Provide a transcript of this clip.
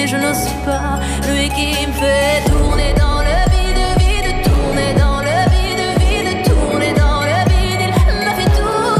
je n'ose pas. Lui qui me fait tourner dans